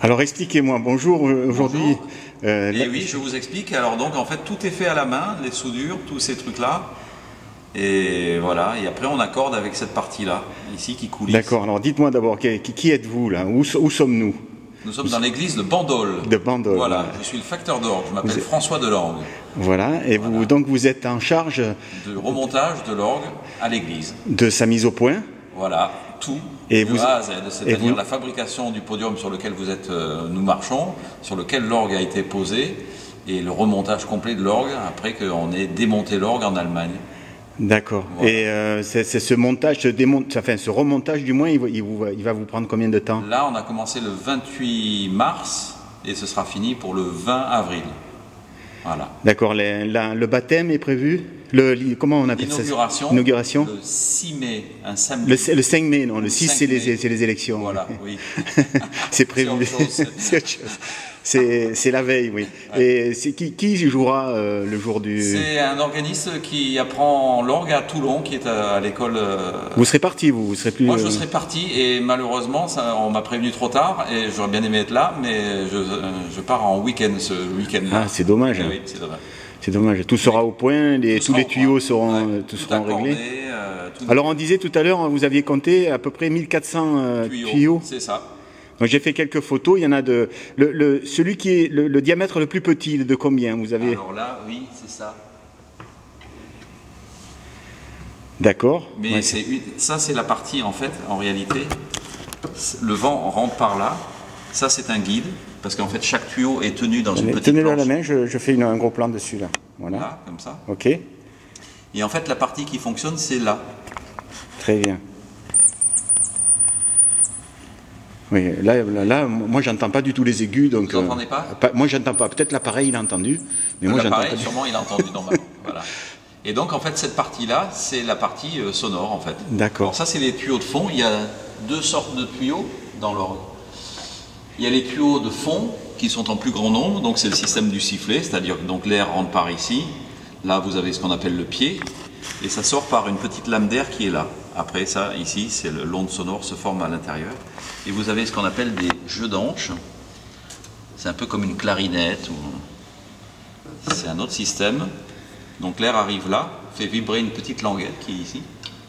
Alors expliquez-moi, bonjour, aujourd'hui... Et oui, je vous explique. Alors donc en fait tout est fait à la main, les soudures, tous ces trucs-là. Et voilà, et après on accorde avec cette partie-là, ici qui coulisse. D'accord, alors dites-moi d'abord, qui êtes-vous là? Où sommes-nous? Nous sommes dans l'église de Bandol. De Bandol. Voilà, je suis le facteur d'orgue, je m'appelle François Delangue. Voilà, et Voilà. vous, donc vous êtes en charge... De remontage de l'orgue à l'église. De sa mise au point. Voilà, tout, et de vous, A à Z, c'est-à-dire la fabrication du podium sur lequel vous êtes, nous marchons, sur lequel l'orgue a été posé, et le remontage complet de l'orgue, après qu'on ait démonté l'orgue en Allemagne. D'accord. Voilà. Et c'est ce montage, ce remontage du moins, il va vous prendre combien de temps? Là, on a commencé le 28 mars, et ce sera fini pour le 20 avril. Voilà. D'accord. Le baptême est prévu? Comment on appelle ça? L'inauguration. Le 6 mai, un samedi. Le 5 mai, non. Le 6, c'est les élections. Voilà, oui. C'est prévu. C'est la veille, oui. Ouais. Et c'est qui jouera le jour du... C'est un organiste qui apprend l'orgue à Toulon, qui est à l'école... Vous serez parti, vous serez plus... Moi, je serai parti, et malheureusement, on m'a prévenu trop tard, et j'aurais bien aimé être là, mais je pars en week-end ce week-end-là. Ah, c'est dommage. Oui, c'est dommage. C'est dommage, tout sera au point, tous les tuyaux seront, seront réglés. Alors on disait tout à l'heure, vous aviez compté à peu près 1400 tuyaux. C'est ça. Donc j'ai fait quelques photos, il y en a de... celui qui est le diamètre le plus petit, de combien vous avez? Alors là, oui, c'est ça. D'accord. Mais ouais, ça c'est la partie, en fait, en réalité, le vent rentre par là, ça c'est un guide. Parce qu'en fait, chaque tuyau est tenu dans une petite planche. Tenez-le à la main, je fais un gros plan dessus, là. Voilà. Là, comme ça. Ok. Et en fait, la partie qui fonctionne, c'est là. Très bien. Oui, là moi, j'entends pas du tout les aigus. Donc, vous n'entendez pas? Moi, j'entends pas. Peut-être l'appareil, il a entendu. Mais moi, j'entends pas. Sûrement, il a entendu normalement. Voilà. Et donc, en fait, cette partie-là, c'est la partie sonore, en fait. D'accord. Ça, c'est les tuyaux de fond. Il y a deux sortes de tuyaux dans l'orgue. Il y a les tuyaux de fond qui sont en plus grand nombre, donc c'est le système du sifflet, c'est-à-dire que l'air rentre par ici. Là, vous avez ce qu'on appelle le pied, et ça sort par une petite lame d'air qui est là. Après ça, ici, c'est l'onde sonore se forme à l'intérieur. Et vous avez ce qu'on appelle des jeux d'anches. C'est un peu comme une clarinette. C'est un autre système. Donc l'air arrive là, fait vibrer une petite languette qui est ici.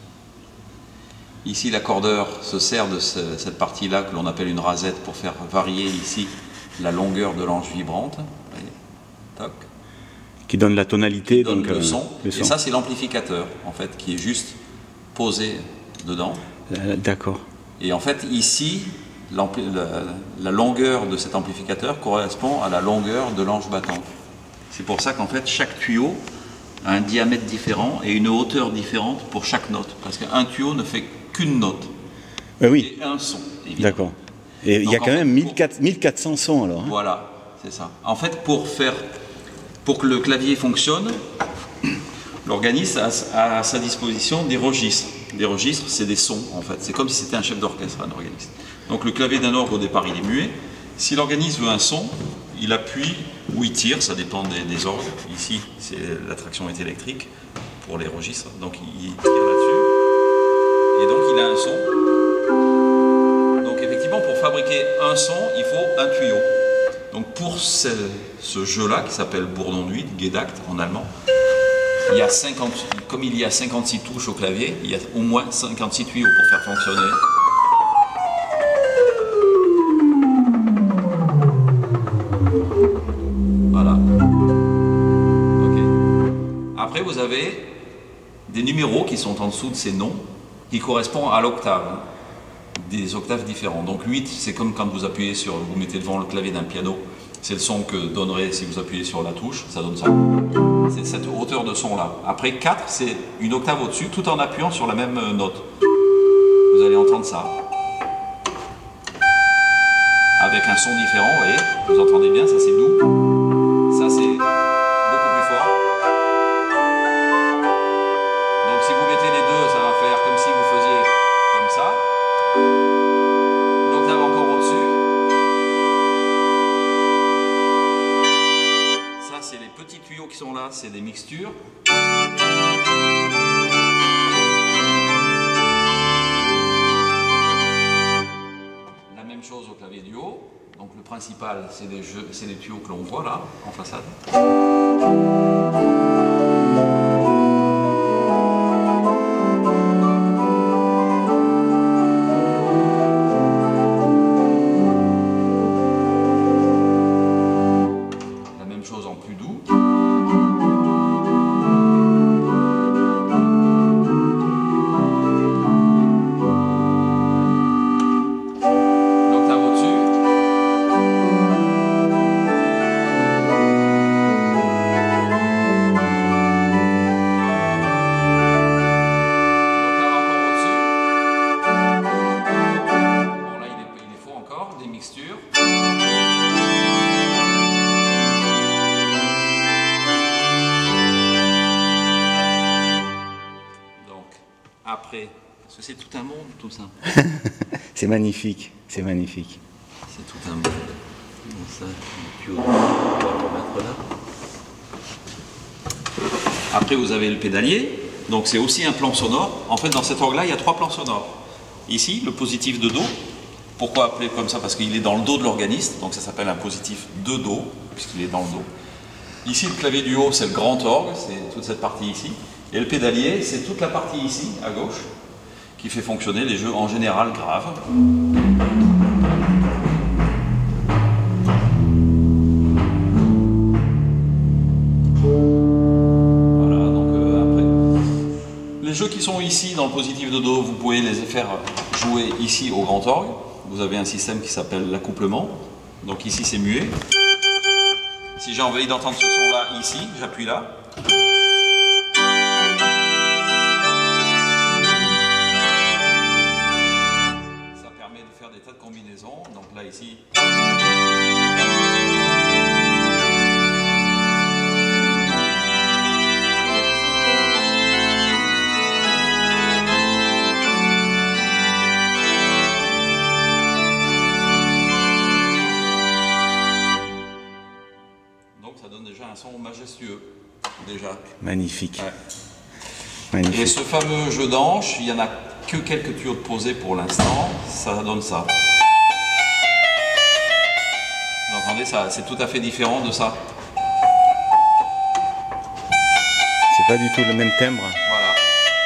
Ici, l'accordeur se sert de cette partie-là que l'on appelle une rasette pour faire varier ici la longueur de l'anche vibrante. Toc. Qui donne la tonalité, donc le son. Et ça, c'est l'amplificateur, en fait, qui est juste posé dedans. D'accord. Et en fait, ici, la longueur de cet amplificateur correspond à la longueur de l'anche battante. C'est pour ça qu'en fait, chaque tuyau a un diamètre différent et une hauteur différente pour chaque note. Parce qu'un tuyau ne fait qu'une note. Oui. Et un son, évidemment. D'accord. Et il y a quand même 1400 sons alors. Hein. Voilà, c'est ça. En fait, pour que le clavier fonctionne, l'organiste a à sa disposition des registres. Des registres, c'est des sons en fait. C'est comme si c'était un chef d'orchestre, un organiste. Donc le clavier d'un orgue au départ, il est muet. Si l'organiste veut un son, il appuie ou il tire, ça dépend des orgues. Ici, la traction est électrique pour les registres. Donc il tire là-dessus. Et donc il a un son. Donc effectivement, pour fabriquer un son, il faut un tuyau. Donc pour ce jeu-là, qui s'appelle Bourdon-Nuit, Gedakt en allemand, il y a comme il y a 56 touches au clavier, il y a au moins 56 tuyaux pour faire fonctionner. Voilà. Ok. Après, vous avez des numéros qui sont en dessous de ces noms, qui correspondent à l'octave, des octaves différents. Donc 8, c'est comme quand vous appuyez vous mettez devant le clavier d'un piano, c'est le son que donnerait si vous appuyez sur la touche, ça donne ça. C'est cette hauteur de son là. Après 4, c'est une octave au-dessus, tout en appuyant sur la même note. Vous allez entendre ça. Avec un son différent, vous voyez, vous entendez bien, ça c'est doux. Ça c'est beaucoup plus fort. Donc si vous mettez les deux, ça va faire comme si vous faisiez comme ça. L'octave encore au-dessus. Ça c'est les petits tuyaux qui sont là, c'est des mixtures. La même chose au clavier du haut. Donc le principal, c'est les tuyaux que l'on voit là, en façade. La même chose en plus doux. Des mixtures. Donc, après, parce que c'est tout un monde, tout ça. C'est magnifique, c'est magnifique. C'est tout un monde. Donc ça, le tuyau, on va le mettre là. Après, vous avez le pédalier. Donc, c'est aussi un plan sonore. En fait, dans cet orgue-là, il y a 3 plans sonores. Ici, le positif de Do. Pourquoi appeler comme ça? Parce qu'il est dans le dos de l'organiste, donc ça s'appelle un positif de Do, puisqu'il est dans le dos. Ici, le clavier du haut, c'est le grand orgue, c'est toute cette partie ici. Et le pédalier, c'est toute la partie ici, à gauche, qui fait fonctionner les jeux en général graves. Voilà, donc après. Les jeux qui sont ici, dans le positif de Do, vous pouvez les faire jouer ici au grand orgue. Vous avez un système qui s'appelle l'accouplement. Donc ici c'est muet. Si j'ai envie d'entendre ce son là ici, j'appuie là. Ça permet de faire des tas de combinaisons. Donc là ici. Ça donne déjà un son majestueux, déjà. Magnifique. Ouais. Magnifique. Et ce fameux jeu d'anche, il n'y en a que quelques tuyaux de posés pour l'instant, ça donne ça. Vous entendez ça? C'est tout à fait différent de ça. C'est pas du tout le même timbre. Voilà.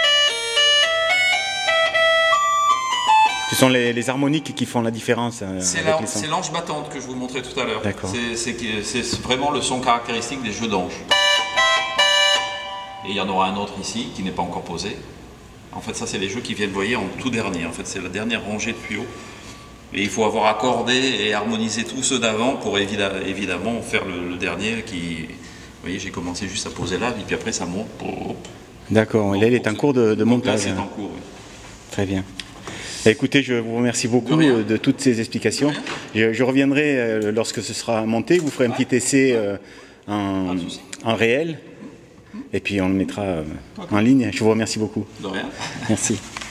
Ce sont les harmoniques qui font la différence. C'est l'anche battante que je vous montrais tout à l'heure. C'est vraiment le son caractéristique des jeux d'anche. Et il y en aura un autre ici qui n'est pas encore posé. En fait, ça, c'est les jeux qui viennent, voyez, en tout dernier. En fait, c'est la dernière rangée de tuyaux. Et il faut avoir accordé et harmonisé tous ceux d'avant pour évidemment faire le dernier qui... Vous voyez, j'ai commencé juste à poser là, et puis après ça monte. D'accord, et là il est en cours de montage. C'est en cours, oui. Très bien. Écoutez, je vous remercie beaucoup de toutes ces explications. Je reviendrai lorsque ce sera monté, vous ferez un petit essai en réel, et puis on le mettra en ligne. Je vous remercie beaucoup. De rien. Merci.